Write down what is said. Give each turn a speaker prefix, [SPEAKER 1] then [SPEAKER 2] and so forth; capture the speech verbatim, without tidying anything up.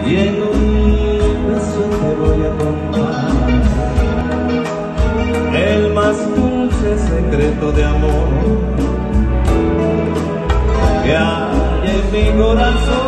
[SPEAKER 1] y en un beso te voy a contar el más dulce secreto de amor que hay en mi corazón.